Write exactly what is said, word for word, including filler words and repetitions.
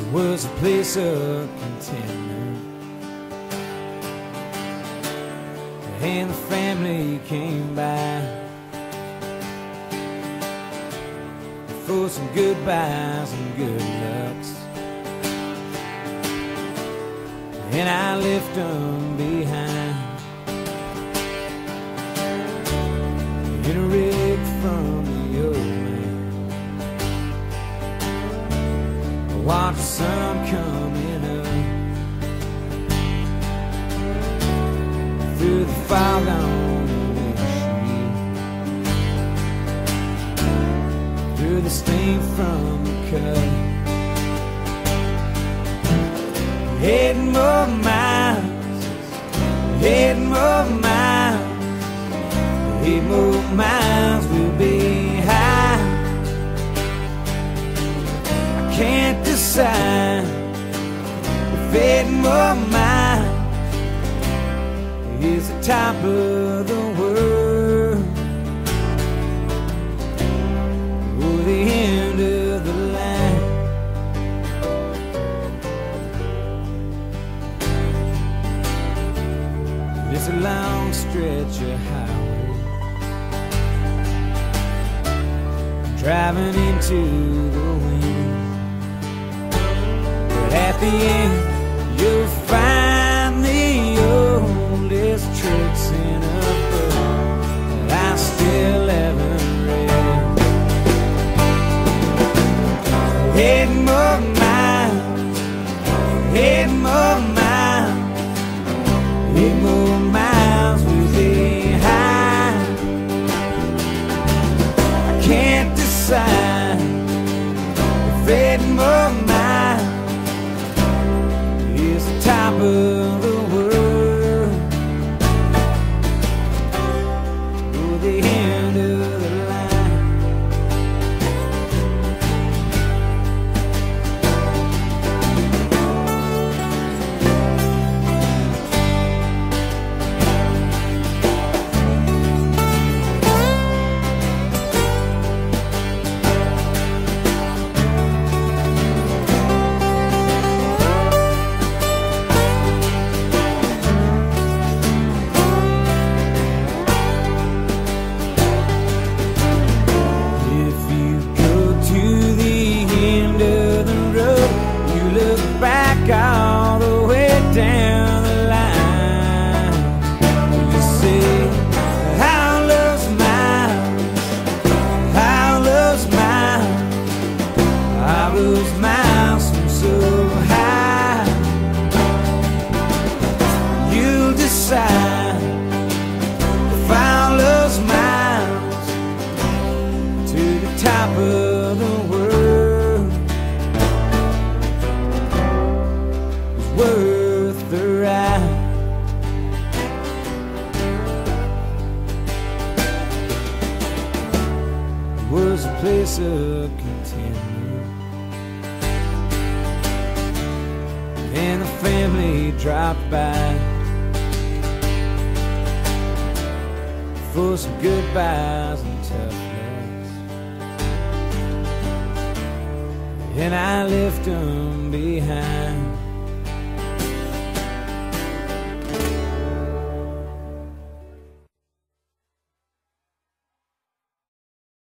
was a place of contentment, and the family came by for some goodbyes and good lucks, and I left them behind in a rig from the old man. I watched the sun coming up through the fog on the windshield, through the steam from the cut. Eight more miles, eight more miles, eight more miles we'll be high. I can't decide if eight more miles is the top of the world or the end of the line. It's a long stretch of highway, driving into the wind, but at the end you'll find the oldest tricks in a book that I still haven't read. Eight more miles, eight more miles, eight more miles we'll be high. I can't decide if eight more miles is the top of the world or the end of the line. Back all the way down the line, you see how love's miles, how love's miles, how love's miles from so high. You'll decide if I love's miles to the top of the world worth the ride. It was a place of contentment, and the family dropped by for some goodbyes and tough lucks, and I left them behind